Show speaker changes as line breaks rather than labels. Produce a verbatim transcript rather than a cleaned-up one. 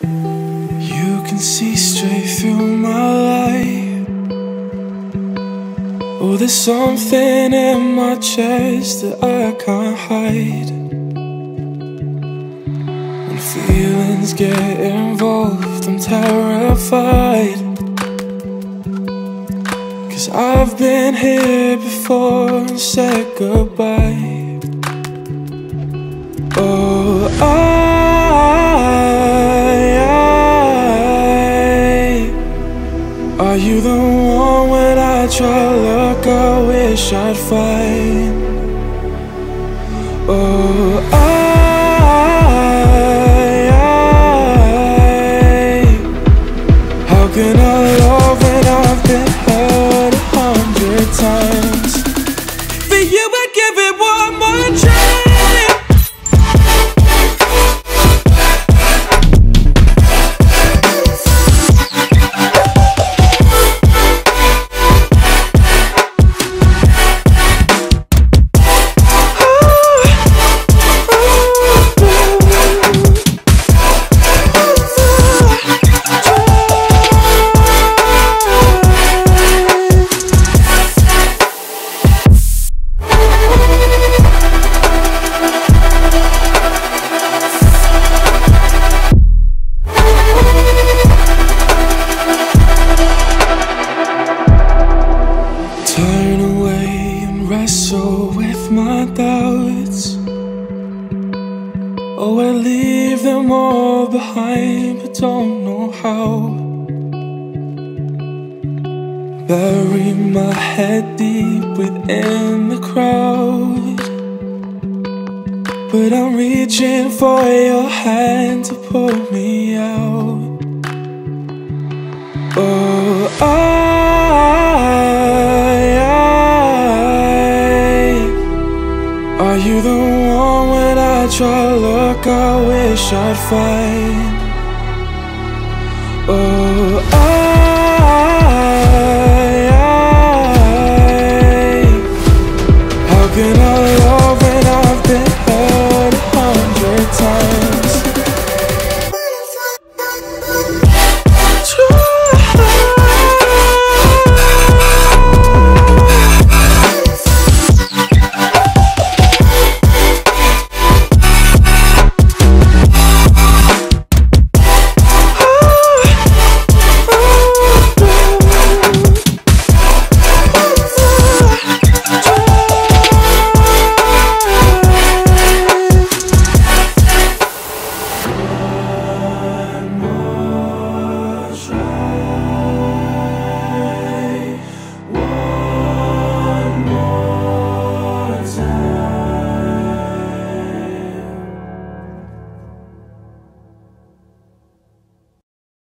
You can see straight through my life. Oh, there's something in my chest that I can't hide. When feelings get involved, I'm terrified. 'Cause I've been here before and said goodbye. Oh, I, I are you the one when I try to look I wish I'd find? Oh, I, I how can I love when I've been hurt a hundred times? For you I'd give it one more try. Turn away and wrestle with my doubts. Oh, I leave them all behind, but don't know how. Bury my head deep within the crowd, but I'm reaching for your hand to pull me out. Oh, I are you the one when I try to look I wish I'd find? Oh,